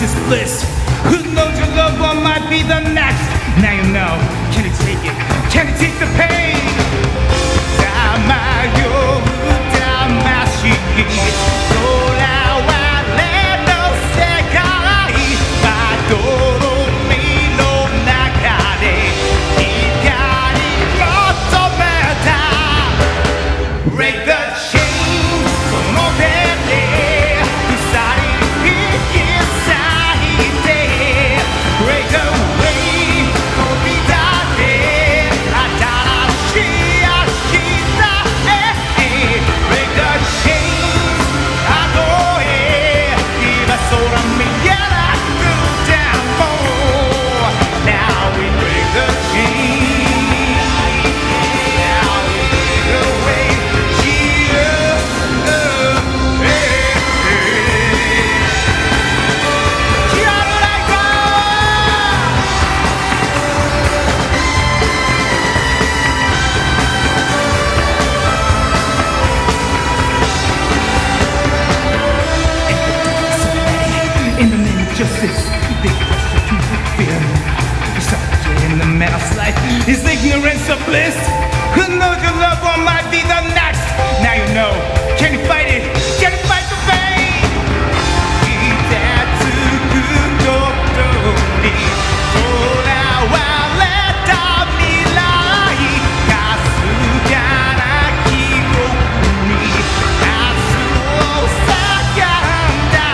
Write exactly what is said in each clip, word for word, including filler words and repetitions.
is bliss. Who knows your loved one might be the next? Now you know, can you take it? Can you take the pain? さまよう魂空はれの世界まどろみの中で光求めた Break the chain その手で鎖引き裂いて Break the way 飛び立って新しい明日へ Break the chain 後へ今空見えなくても Now we break the chain Now we break the way here Here I go In the name of justice, they crush the truth with fear. Such in the man's life is ignorance of bliss. Who knows your loved one might be the next? Now you know. Can you fight it? Can you fight the pain? 抱くことにとらわれた未来かすかな記憶に明日を叫んだ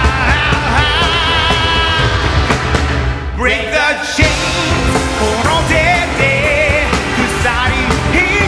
Break the chains この手で鎖引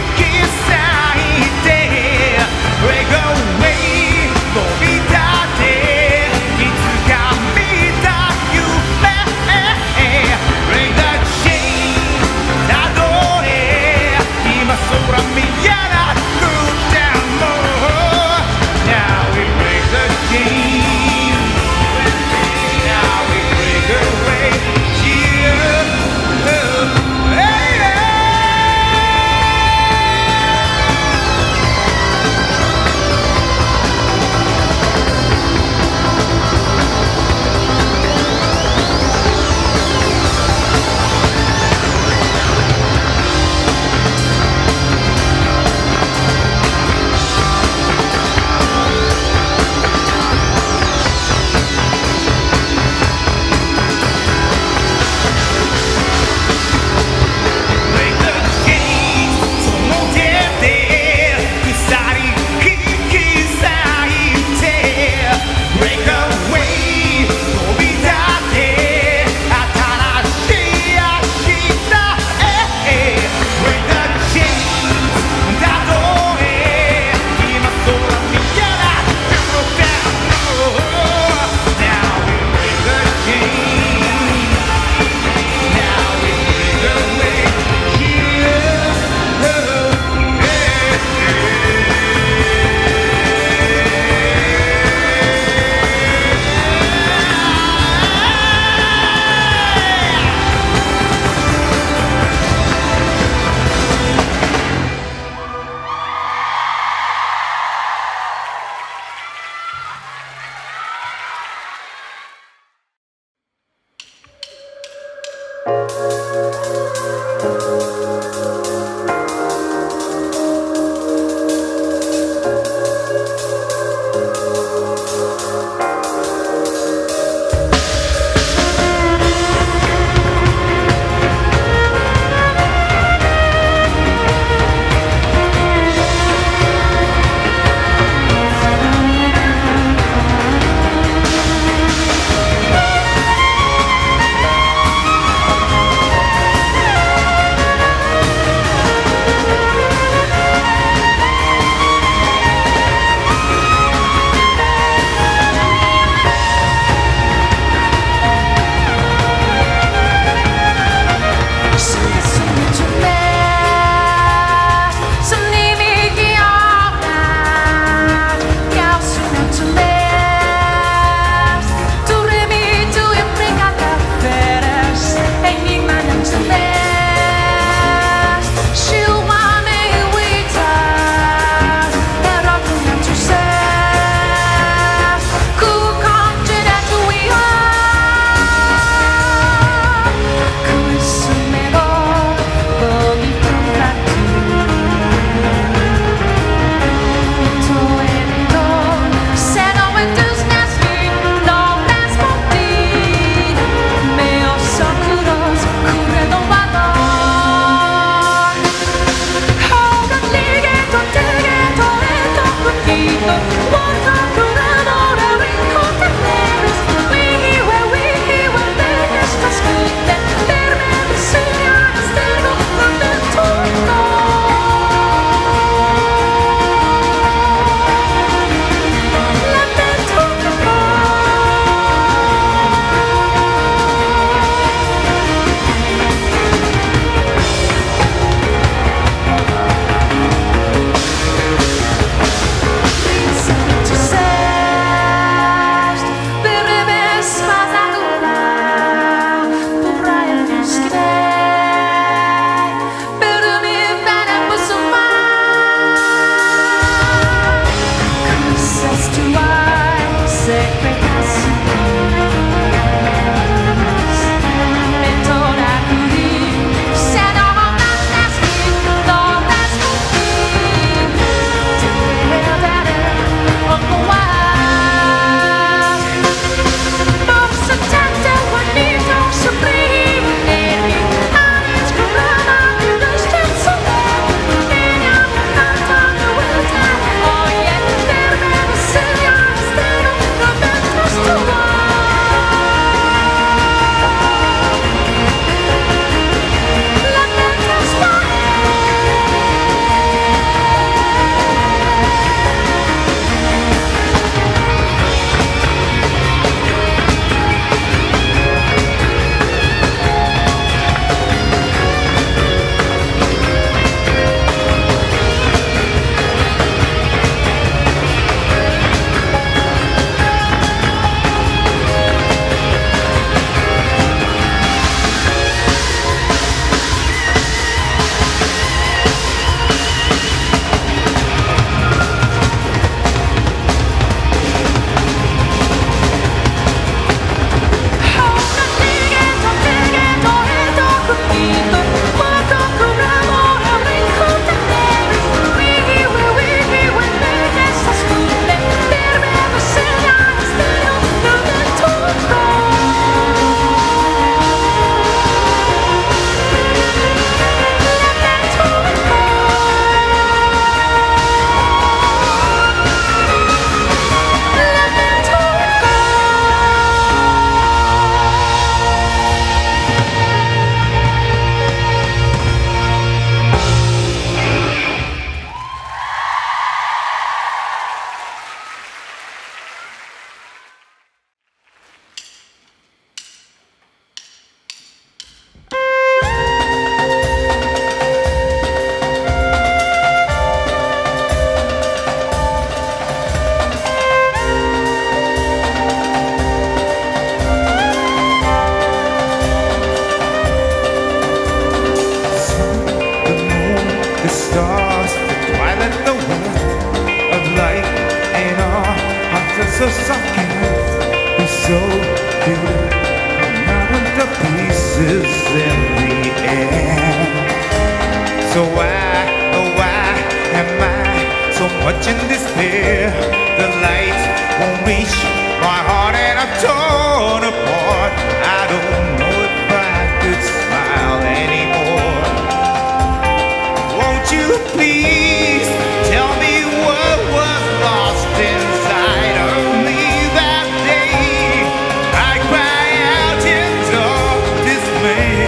pieces in the air. So why, oh why am I so much in despair? The light won't reach my heart and I'm torn apart. I don't know if I could smile anymore. Won't you please tell me what was lost inside of me that day? I cry out in dark dismay,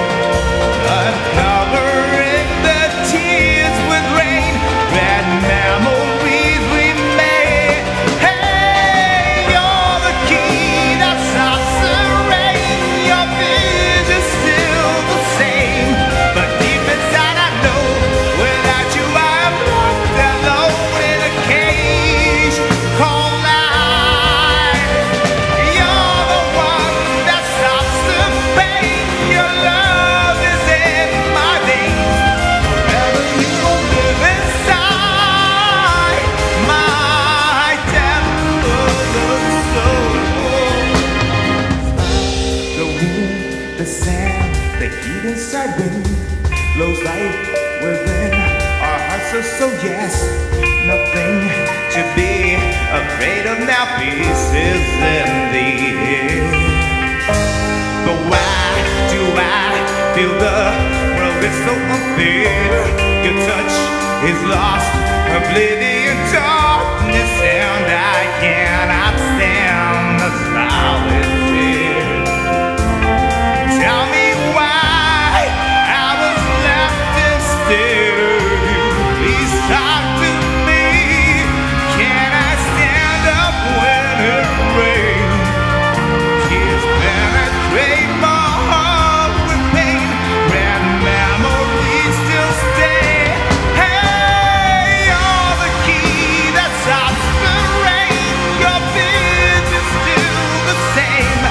uncovering the tears with rain, bad memories we made. Hey, you're the key that stops the rain. Your vision's still the same, but deep inside I know without you I'm locked alone in a cage called life. You're the one that stops the pain. Your love is in my veins. Forever you will live inside my depth of the soul. The wound, the sand, the heat inside wind blows life within our hearts are so yes, nothing to be afraid of now, pieces in the air. But why do I feel the world is so unfair? Your touch is lost, oblivion, darkness, and I cannot stand the solitude. Tell me why I was left instead of you. Please talk to me. Can I stand up when it rains? Tears penetrate my heart with pain. Red memories still stay. Hey, you're the key that stops the rain. Your vision's still the same.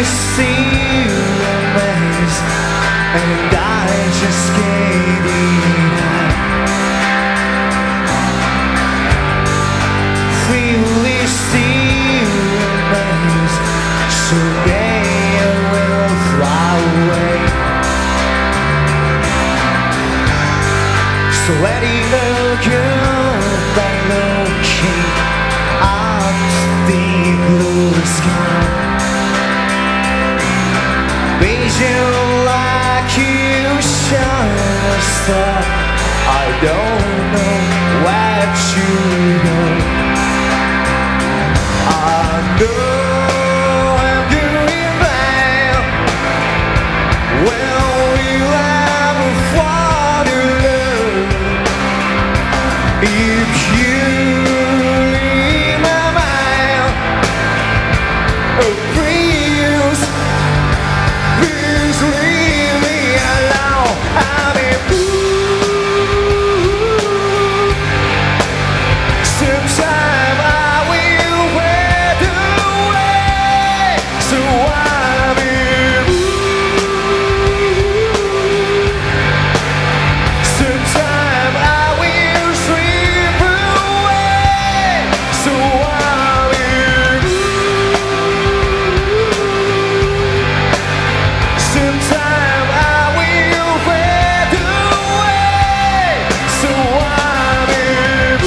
still remains, and I just can't deny. Freely still remains, so they will fly away. So letting the girl by looking up the blue sky, Beijing like you shine a star. I don't know what you know. I know I'm doing bad when we have a father. If you leave my mind, oh please, please leave me alone. I mean, ooh, sometime I will fade away. So I mean, ooh, sometime I will sleep away. So I mean, sometime I will fade away. So I mean,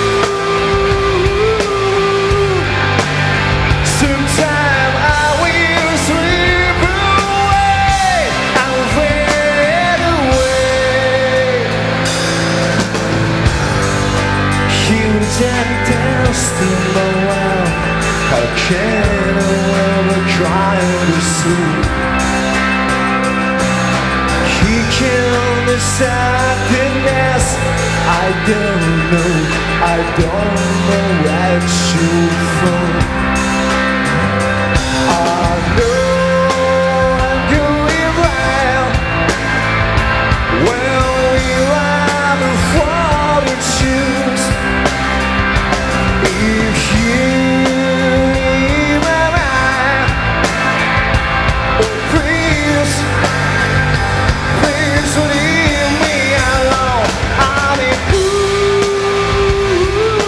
sometime I will sleep away. I'll fade away. You just dance in the well. I can't ever try to sleep. He killed the sadness. I don't know, I don't know where to from. I know I'm doing well when we have a father choose. If you leave my mind, oh please, please leave me alone. I mean, ooh,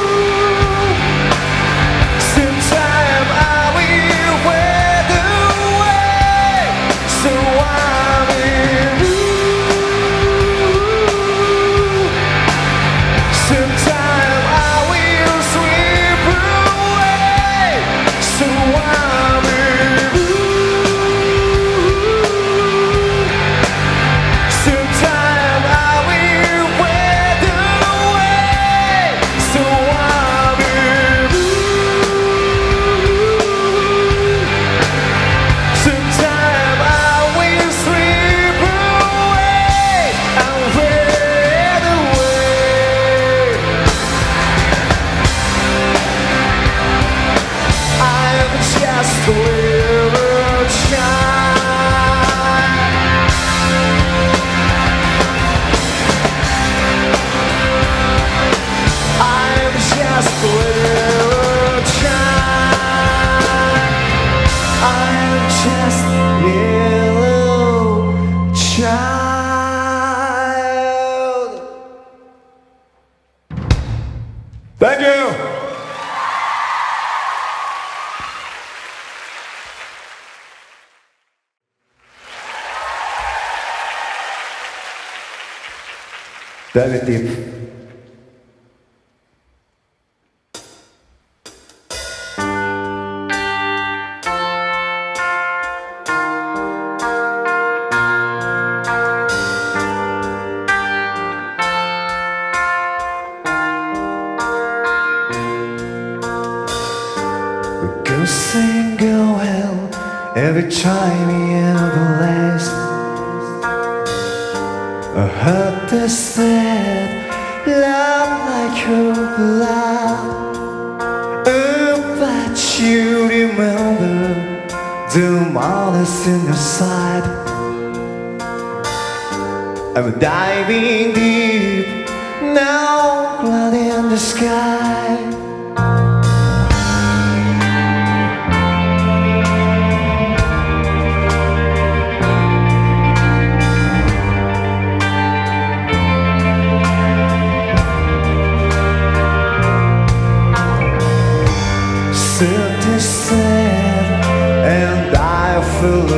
sometime I will fade away. So I mean, ooh, sometime I will sleep away. So I mean, ooh, sometime I will fade away. So I mean, sometime I will sleep away. I'll fade away. I'm just a little child. I'm just a little child. I'm just a little child. Thank you. Very deep. Go sing, go well, every time he ever lays. I heard this said, love like your blood. Oh, but you remember the mothers in your side. I'm diving deep, now blood in the sky.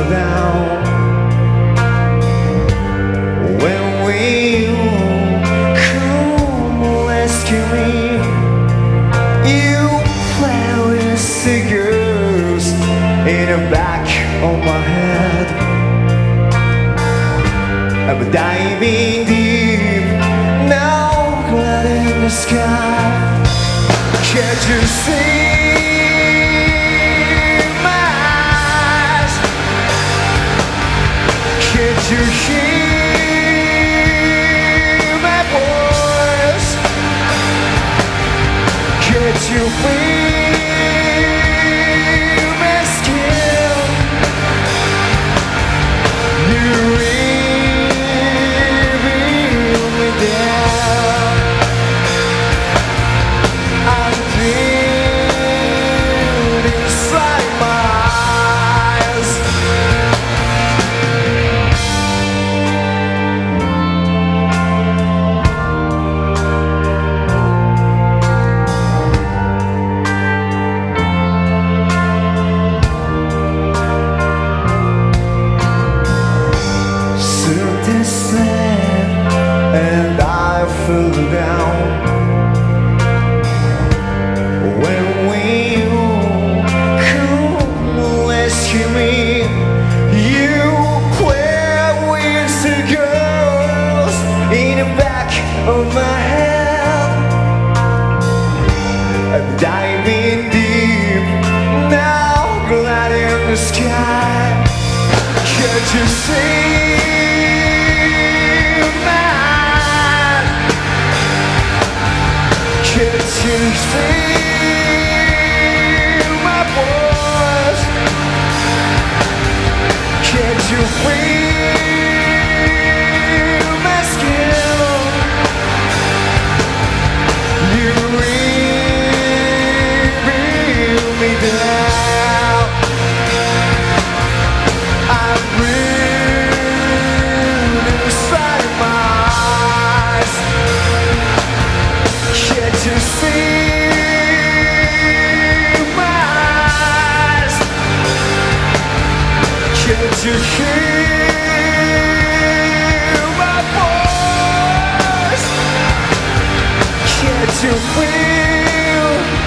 fell down. When will you come rescue me? You play with cigarettes in the back of my head. I'm diving deep, now glad in the sky. Can't you see my eyes? Can't you hear my voice? Can't you feel my skin? You reveal me down. I'm dead inside my eyes. Soon this land and I fell down. When will you come rescue me? You play with the girls in the back of my head. I'm diving deep, now glad in the sky. Can't you see my eyes? Can't you feel my voice? Can't you feel my skin? You reveal me down. I'm real inside my eyes. Can't you see my eyes? Can't you hear my voice? Can't you feel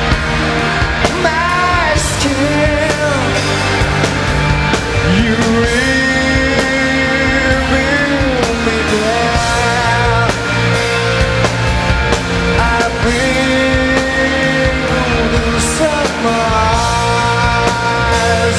my skin? You reveal me down. I've been inside my eyes.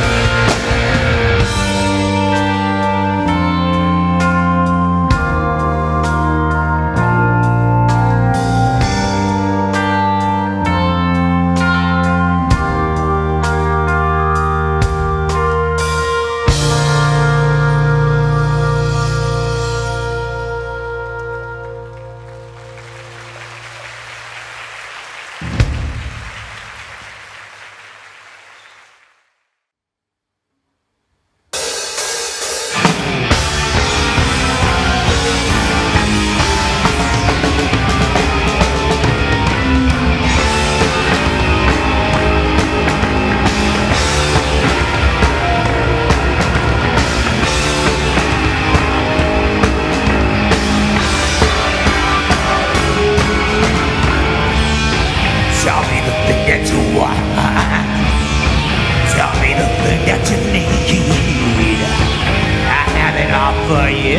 Tell me the thing that you want. Tell me the thing that you need. I have it all for you.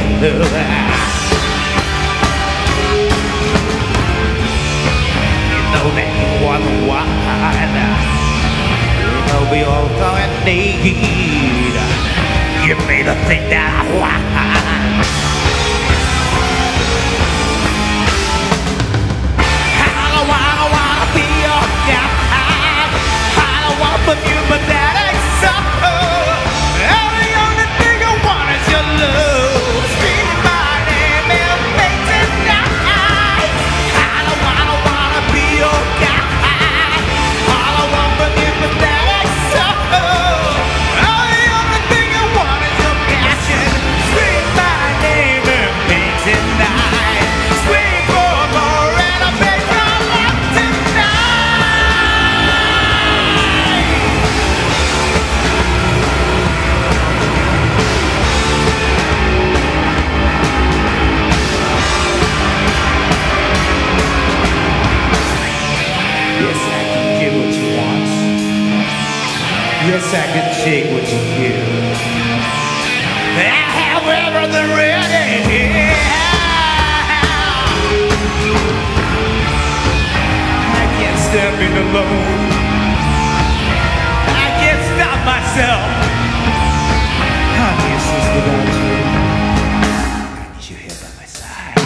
You know that you are the one. You know we all gonna need. Give me the thing that I want. But you, but that ain't so. The only thing I want is your love. Screaming my name and make tonight. I don't wanna, wanna be your guy. All I want from you, but that ain't so. take what you give. However, the ready. I can't step in alone. I can't stop myself. I'm useless without you. I need you here by my side.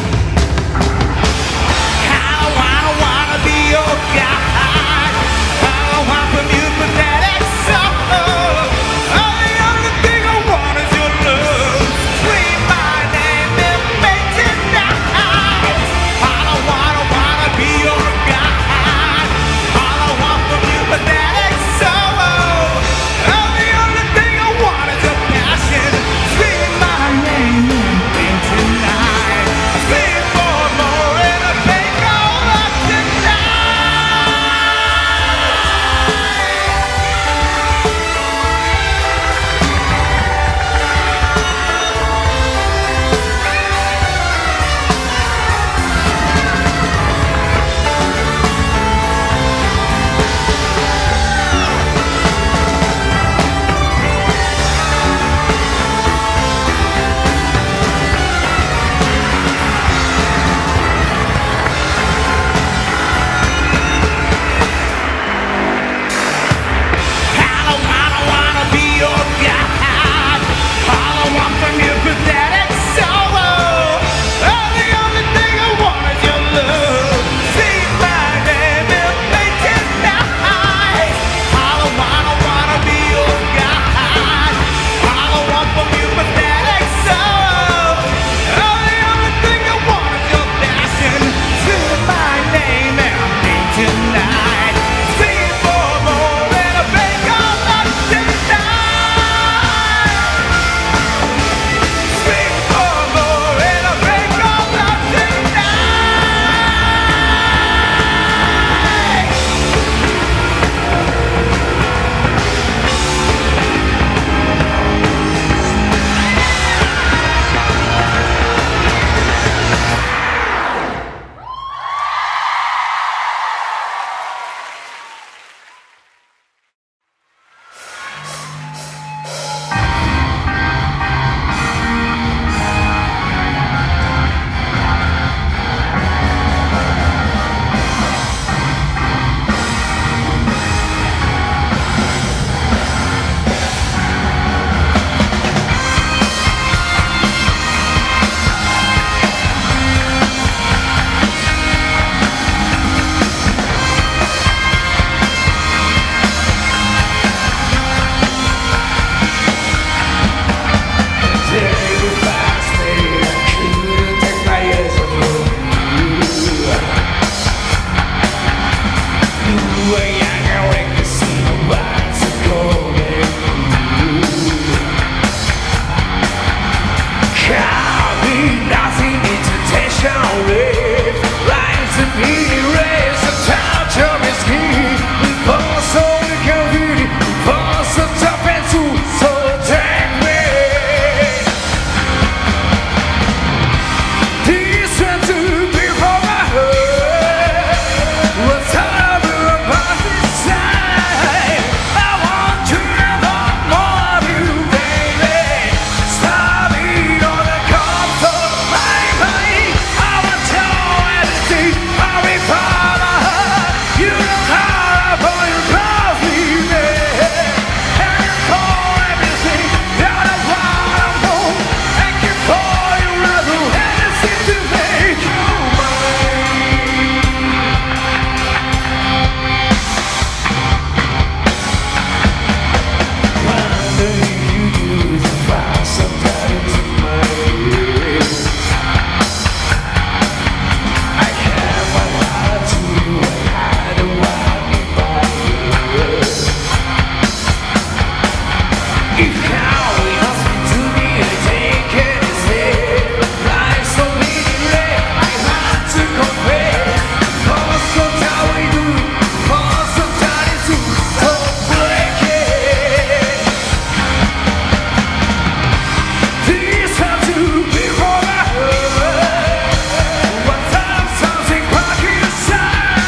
How I wanna be your guide. How I want from you pathetic soul. Oh, the only thing I want is your love. Scream my name and make it night. All I wanna, wanna be your guide. All I want from you pathetic soul. Oh, the only thing I want is your passion. Scream my name and make it night. Scream for more and I make all of tonight. I wanna, wanna be your guide. All I want from you pathetic soul. Oh, the only thing I want is your love. Say my name and make it night. All I wanna, wanna be your guide. All I want from you pathetic soul. Oh, the only thing I want is your passion. Say my name and make it night. Say for more and I break all of tonight. Speak for more and I break all of tonight.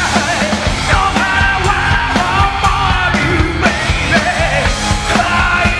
Fly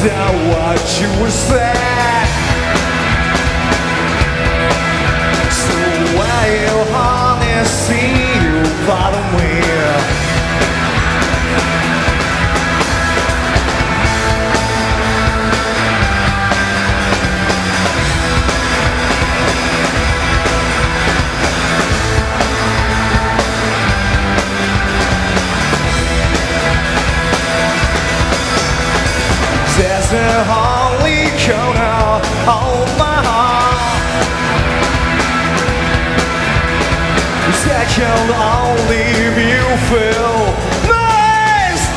that what you were saying? So why you honey see you follow me? There's a holy corner on my heart that can only you feel nice.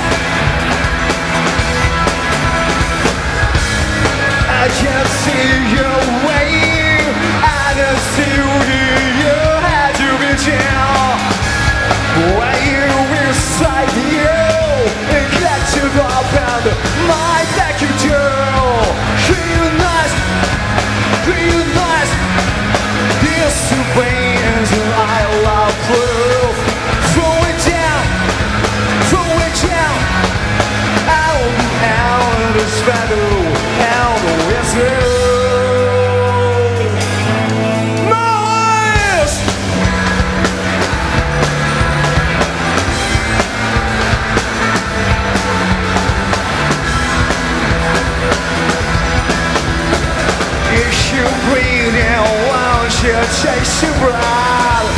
I can see your way, I can see you had to be down. When you inside you, it gets you up and my back you do. Feel nice, feel nice. This veins I love blue. Throw it down, throw it down. Out, out the shadow, out with you. Chase your blood,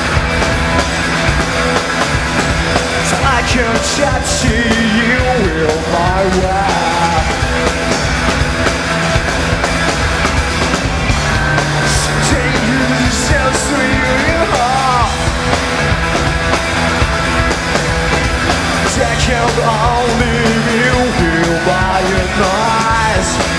so I can touch you with my wife. So take you so sweet heart, I can only you with my eyes.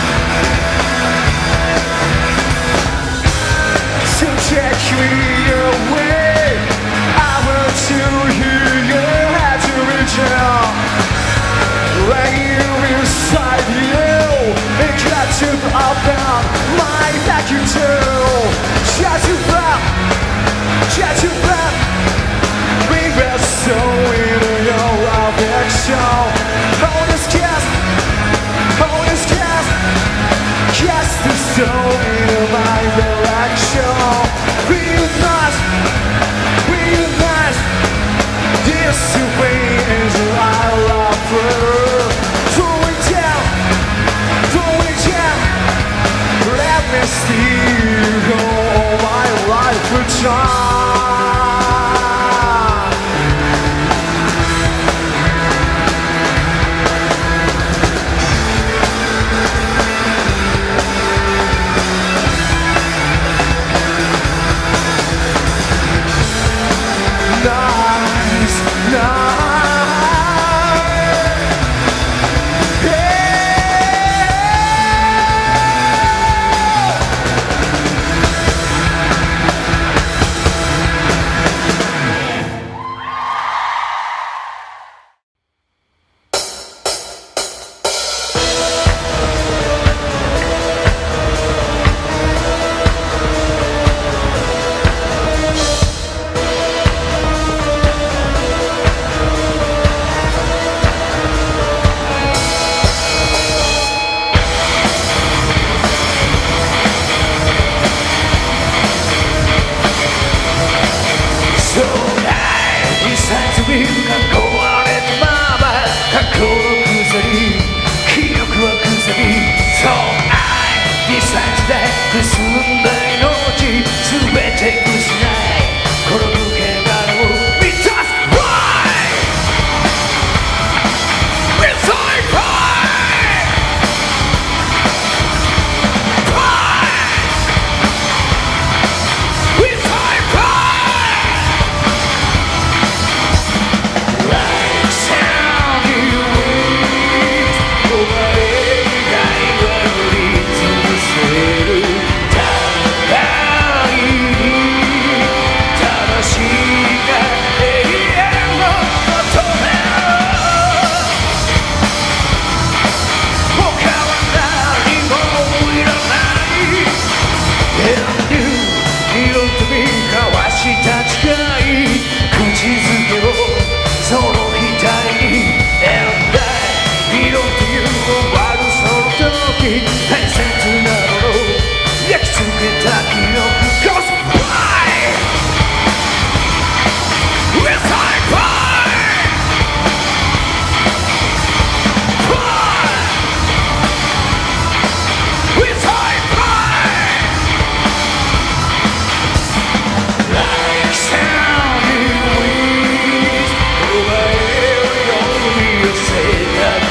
Take me away, I want to hear your head to reach out. When you inside you, it got to up and my back you do. Shut you up, shut you up. Bring that soul into your affection. Hold this kiss, hold this kiss. Cast the soul into my direction. Real nice, real nice. This way is I love her. Throw it down, throw it down. Let me see you go all my life for time. 大切なもの焼き付けた記憶コスプレウエストサイドパイウエストサイドパイ Like sounding winds over every only said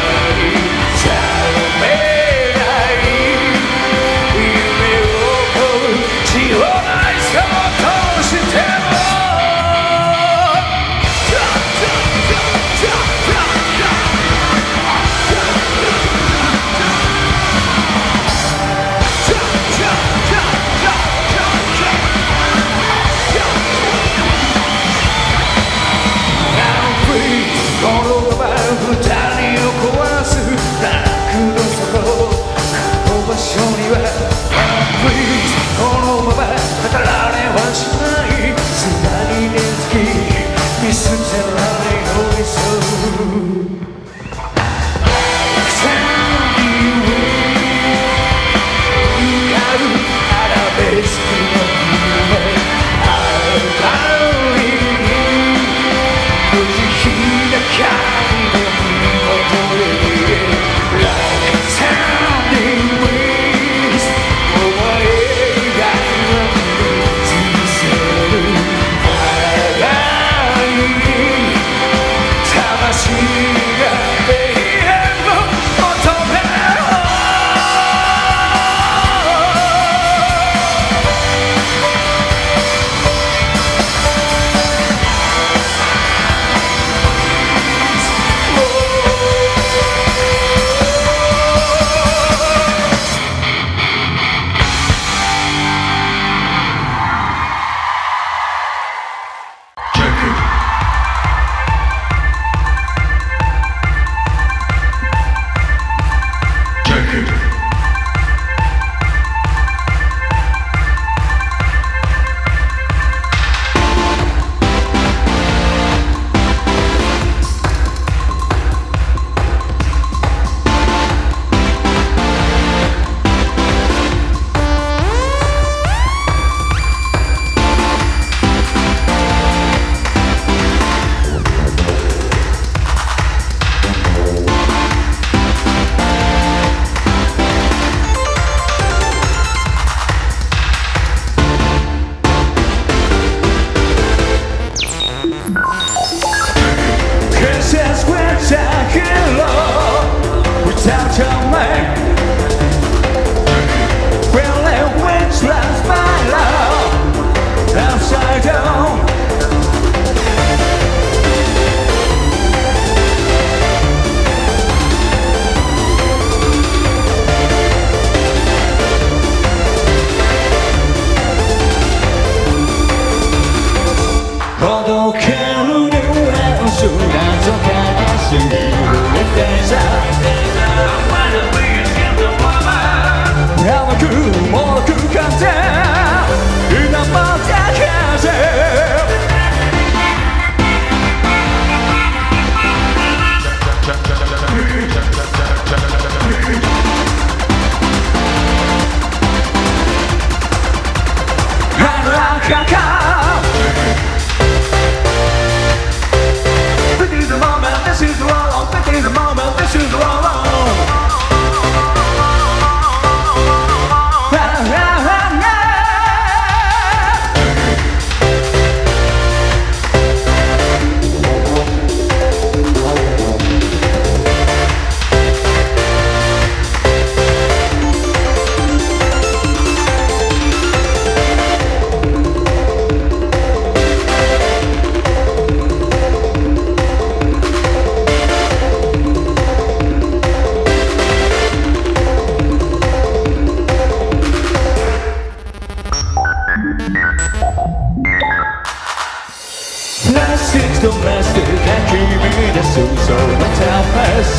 domestic and keeping the soul so timeless.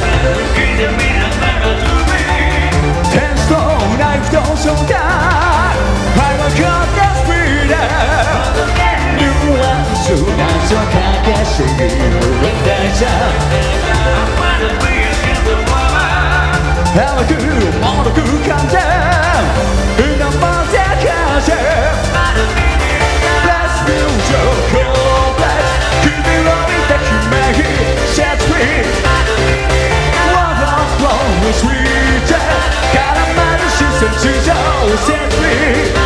Ten stone knife don't so die. I will cut the freedom. New one soon as I can't get see you in that time. I wanna be a woman. 甘くもろく感じ生で感じ Bless me your complex 君を見た夢に Set free What a flow is sweet 絡まる視線地上 Set free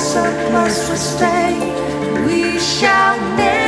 surplus will stay. We shall never